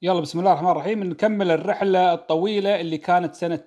يلا بسم الله الرحمن الرحيم. نكمل الرحلة الطويلة اللي كانت سنة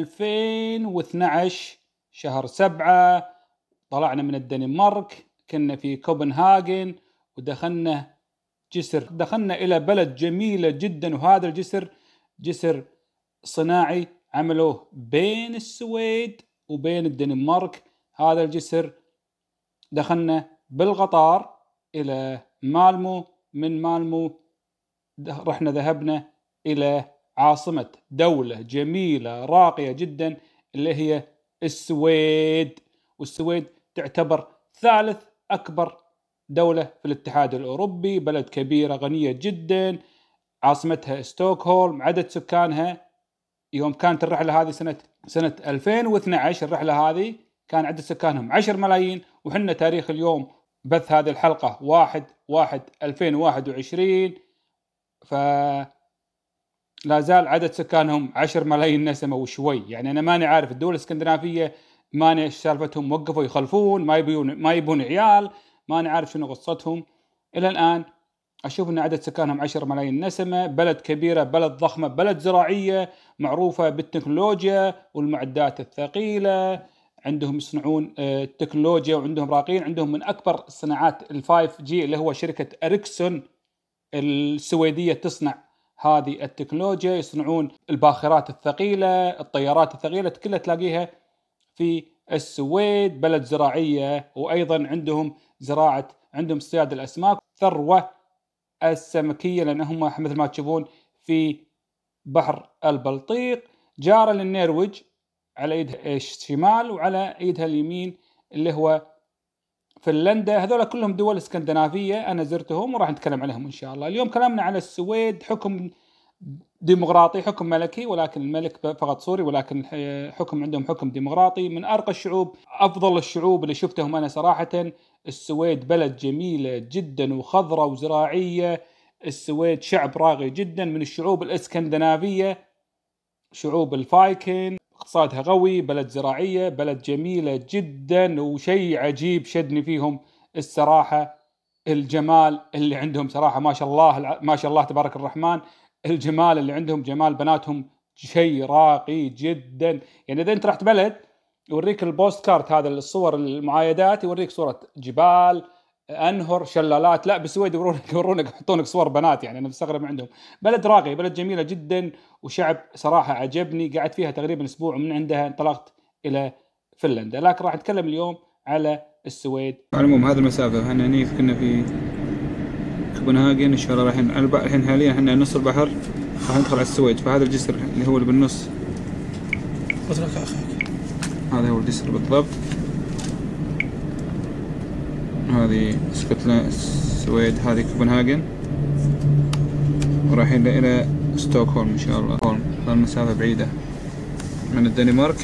2012 شهر 7. طلعنا من الدنمارك، كنا في كوبنهاجن ودخلنا جسر، دخلنا إلى بلد جميلة جدا. وهذا الجسر جسر صناعي عملوه بين السويد وبين الدنمارك. هذا الجسر دخلنا بالقطار إلى مالمو، من مالمو ذهبنا إلى عاصمة دولة جميلة راقية جدا اللي هي السويد. والسويد تعتبر ثالث أكبر دولة في الاتحاد الأوروبي، بلد كبيرة غنية جدا، عاصمتها ستوكهولم. عدد سكانها يوم كانت الرحلة هذه سنة 2012، الرحلة هذه كان عدد سكانهم 10 ملايين. وحنا تاريخ اليوم بث هذه الحلقة 1/1/2021، فلا زال عدد سكانهم 10 ملايين نسمة وشوي. يعني أنا ماني عارف الدول الاسكندنافية ماني إيش سالفتهم، وقفوا يخلفون، ما يبون عيال، ماني عارف شنو قصتهم إلى الآن. أشوف أن عدد سكانهم 10 ملايين نسمة، بلد كبيرة، بلد ضخمة، بلد زراعية معروفة بالتكنولوجيا والمعدات الثقيلة. عندهم يصنعون التكنولوجيا وعندهم راقين. عندهم من أكبر الصناعات ال5G اللي هو شركة أريكسون السويدية تصنع هذه التكنولوجيا. يصنعون الباخرات الثقيلة، الطيارات الثقيلة، كلها تلاقيها في السويد. بلد زراعية، وأيضا عندهم زراعة، عندهم اصطياد الأسماك، ثروة السمكية، لأنهم مثل ما تشوفون في بحر البلطيق. جارة للنرويج على ايدها الشمال، وعلى ايدها اليمين اللي هو فنلندا. هذول كلهم دول اسكندنافية أنا زرتهم وراح نتكلم عليهم إن شاء الله. اليوم كلامنا على السويد. حكم ديمقراطي، حكم ملكي، ولكن الملك فقط سوري، ولكن حكم عندهم حكم ديمقراطي. من أرقى الشعوب، أفضل الشعوب اللي شفتهم أنا صراحة. السويد بلد جميلة جدا وخضرة وزراعية. السويد شعب راقي جدا، من الشعوب الاسكندنافية، شعوب الفايكن. اقتصادها قوي، بلد زراعية، بلد جميلة جدا. وشيء عجيب شدني فيهم الصراحة الجمال اللي عندهم صراحة، ما شاء الله ما شاء الله تبارك الرحمن. الجمال اللي عندهم، جمال بناتهم شيء راقي جدا. يعني إذا أنت رحت بلد يوريك البوست كارت، هذا الصور المعايدات، يوريك صورة جبال، أنهر، شلالات. لا بالسويد يورونك يحطونك صور بنات. يعني أنا مستغرب عندهم. بلد راقي، بلد جميلة جدا، وشعب صراحة عجبني. قعدت فيها تقريبا أسبوع، ومن عندها انطلقت إلى فنلندا. لكن راح نتكلم اليوم على السويد. على العموم هذه المسافة، احنا هني كنا في كوبنهاجن إن شاء الله. الحين حاليا احنا نص البحر، راح ندخل على السويد. فهذا الجسر اللي هو اللي بالنص، هذا هو الجسر بالضبط. هذه السويد، هذه كوبنهاجن، ورايحين إلى ستوكهولم إن شاء الله. المسافة بعيدة من الدنمارك.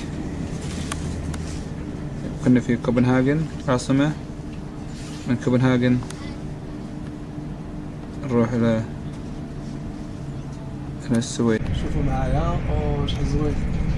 كنا في كوبنهاجن عاصمة. من كوبنهاجن نروح إلى السويد. شوفوا معايا شحال زوين.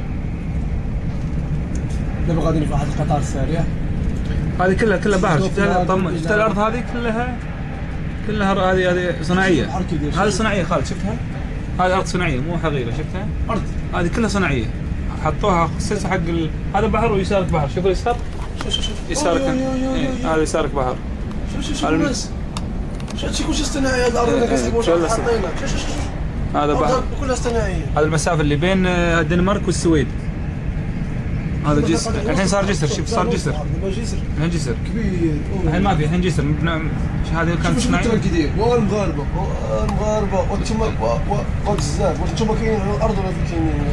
دابا غادي في واحد القطار السريع. هذه كلها بحر. شفت الأرض هذه كلها هذه صناعية. هذه صناعية خالد، شفتها؟ هذه أرض صناعية مو حقيقة، شفتها؟ أرض هذه كلها صناعية، حطوها خصيصة حق هذا بحر ويسارك بحر. شوف اليسار، شوف يسارك هذا يسارك بحر. شوف الناس، هادشي كلشي اصطناعي. هاد الأرض اللي كنسحبوا حاطينها، شوف هذا بحر كلها اصطناعية. هذا المسافة اللي بين الدنمارك والسويد. هذا جسر، الحين صار جسر. شوف صار جسر، الحين جسر كبير. الحين ما في، الحين جسر. هذه كانت صناعية. والمغاربة وانتم بزاف، وانتم كاينين على الأرض ولا كاينين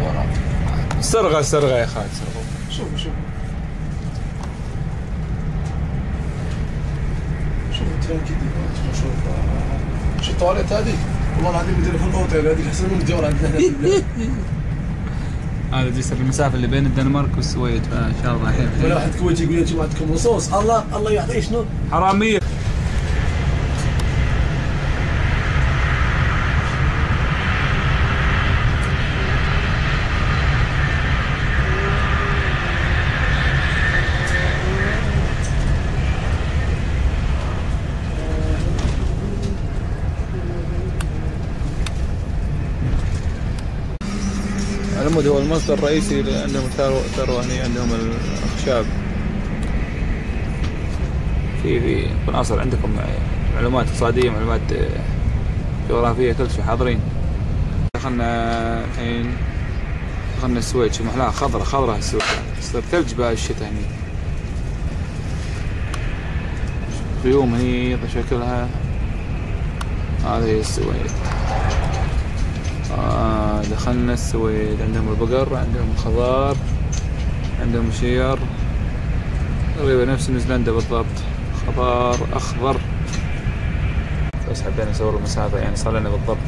سرغة يا خالد. شوف التران كي يدير. شوف الطواليت هذه، والله العظيم يديروا في الأوتيل. هذيك أحسن من الديور عندنا في البلاد. هذا جسر المسافة اللي بين الدنمارك والسويد. فإن شاء الله الحين ولا واحد كويتي يقول انتم عندكم لصوص. الله يعطيه شنو حرامية. العمود هو المصدر الرئيسي اللي عندهم الثروة هنا، عندهم الأخشاب. في عناصر عندكم معلومات اقتصادية، معلومات جغرافية، كل شيء حاضرين. دخلنا الحين السويد، شوف محلاها خضرة السويد، تصير ثلج بقى الشتاء هني. غيوم هني شكلها. هذه هي السويد. دخلنا السويد، عندهم البقر، عندهم الخضار، عندهم شير، تقريبا نفس نيوزيلندا بالضبط، خضار أخضر. بس حبينا نصور المسافة، يعني صار لنا بالضبط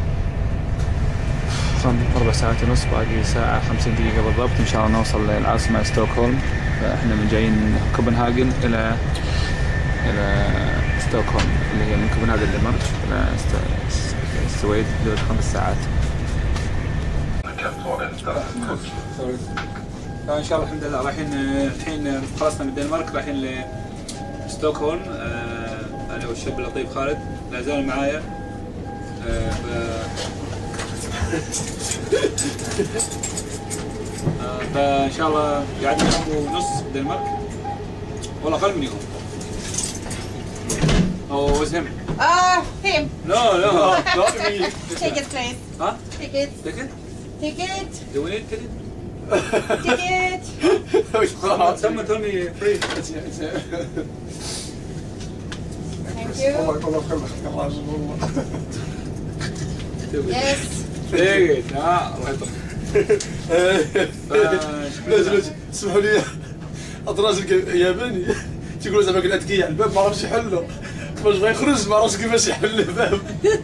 4 ساعات ونص، باقي ساعة 50 دقيقة بالضبط إن شاء الله نوصل للعاصمة ستوكهولم. فإحنا من جايين من كوبنهاجن إلى ستوكهولم، اللي هي من كوبنهاجن دنمارك إلى السويد حدود 5 ساعات. فإن شاء الله الحمد لله رايحين الحين، خلصنا من الدنمارك رايحين لستوكهولم. أنا والشاب اللطيف خالد لا زال معايا. فإن شاء الله قاعدين يوم ونص في الدنمارك، والله أقل من يوم. Oh, was him? Him. No, not me. Ticket, please. Huh? Ticket. Ticket? Ticket. Do we need ticket? Ticket. Someone told me free. Thank you. Yes. Ticket. الله يطول. اسمحوا لي، هذا راجل ياباني تيقولوا زعما قلعت كيع الباب ما عرفش يحلو، باش بغا يخرج ما عرفش كيفاش يحل الباب.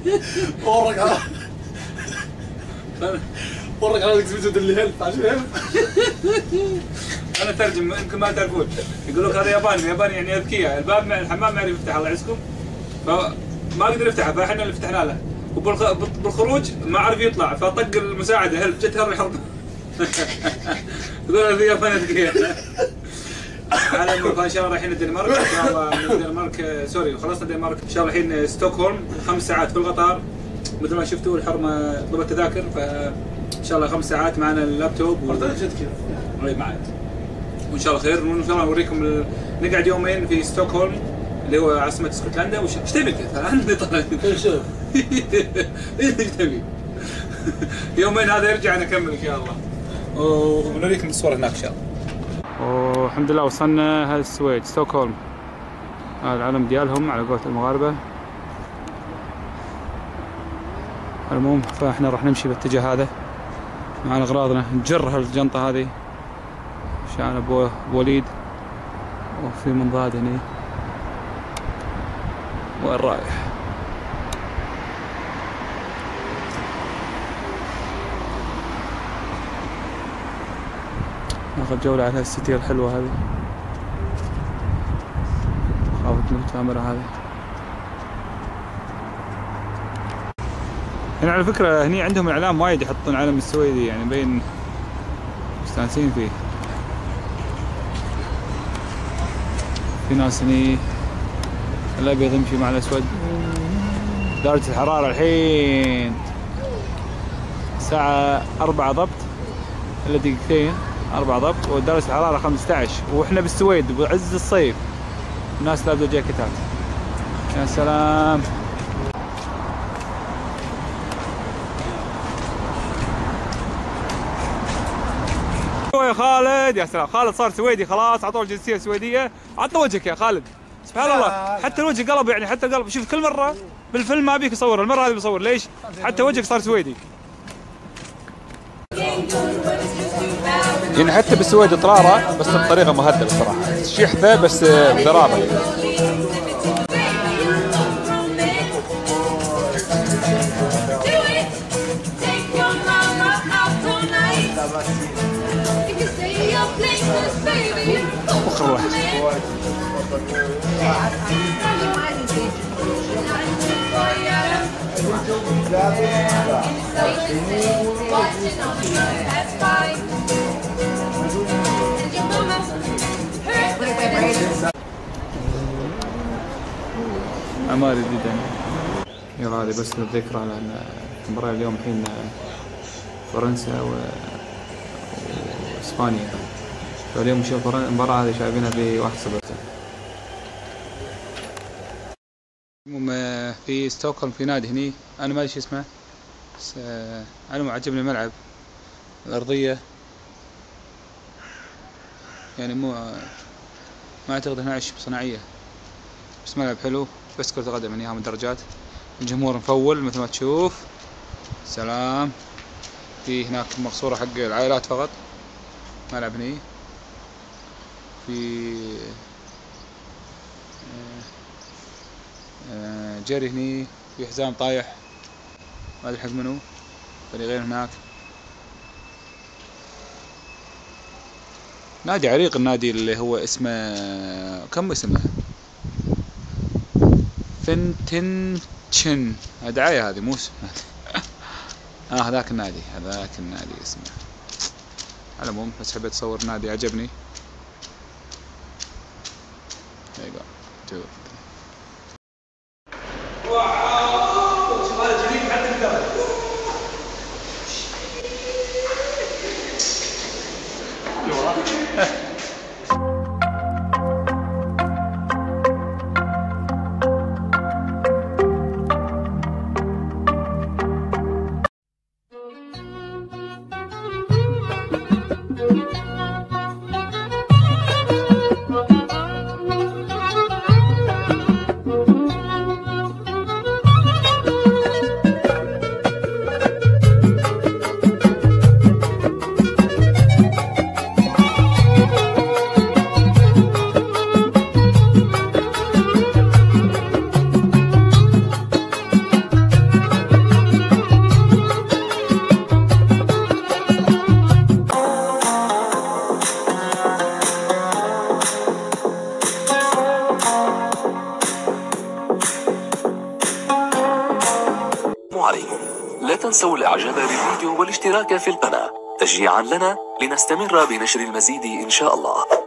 ورك على ديك سميتو دير لي هيلب، عرفتي هيلب؟ انا ترجم يمكن ما تعرفون، يقول لك هذا ياباني يعني اذكياء، الباب مع الحمام ما يعرف يفتح الله يعزكم، فما قدر يفتحه، فاحنا اللي فتحنا له، وبالخروج ما عرف يطلع، فطق المساعده هيلب، جت هذا يحرق. يقول هذا ياباني اذكياء. على المهم ان شاء الله رايحين الدنمارك، ان شاء الله من الدنمارك سوري خلصنا الدنمارك، ان شاء الله الحين ستوكهولم 5 ساعات في القطار، مثل ما شفتوا الحرمه طلبت تذاكر، فان شاء الله 5 ساعات معنا اللابتوب معنا، وان شاء الله خير، وان شاء الله نوريكم نقعد يومين في ستوكهولم اللي هو عاصمه اسكتلندا. وش تبي انت؟ عندي طلب. ايش تبي؟ يومين هذا يرجع نكمل ان شاء الله، ونوريكم الصور هناك ان شاء الله. والحمد لله وصلنا هذا السويد ستوكهولم، هذا العلم ديالهم على قولة المغاربة. المهم فاحنا راح نمشي باتجاه هذا، معنا اغراضنا، نجر هالجنطة هذه عشان ابو وليد، وفي منضاد هنا. وين رايح؟ ناخذ جولة على هالستير الحلوة هذه، خافت من الكاميرا هذه. هنا على فكرة هني عندهم اعلام وايد يحطون علم السويدي، يعني مبين مستانسين فيه. في ناس هني الابيض يمشي مع الاسود. درجة الحرارة الحين الساعة 4 ضبط الا دقيقتين، 4 ضبط، ودرجة الحرارة 15، واحنا بالسويد بعز الصيف، الناس لابسة جاكيتات. يا سلام. يا خالد، يا سلام، خالد صار سويدي خلاص، عطوه الجنسية السويدية. عطنا وجهك يا خالد، سبحان الله، حتى الوجه قلب، يعني حتى القلب. شوف كل مرة بالفيلم ما بيك يصور، المرة هذه بيصور، ليش؟ حتى وجهك صار سويدي. يعني حتى بالسويد طرارة بس بطريقة مهذبة الصراحة، شحذة بس بضرابة يعني. عمالي جدا. يلا هذه بس للذكرى، لأن المباراة اليوم الحين فرنسا اسبانيا. فاليوم نشوف المباراة هذه شايفينها في 1-0. في ستوكهولم في نادي هني انا ما ادري شو اسمه، بس انا معجبني الملعب، الارضية يعني ما اعتقد انها صناعية، بس ملعب حلو، بس كرة قدم يعني من درجات. الجمهور مفول مثل ما تشوف. سلام. في هناك مقصورة حق العائلات فقط. ملعب هني في جري هني، في حزام طايح ما ادري حق منو، فريقين هناك. نادي عريق، النادي اللي هو اسمه كم اسمه، فنتنشن، دعاية هذه مو اسمه. هذاك النادي اسمه. على العموم بس حبيت اصور نادي عجبني. There you go. 2. عليكم، لا تنسوا الاعجاب بالفيديو والاشتراك في القناة تشجيعا لنا لنستمر بنشر المزيد إن شاء الله.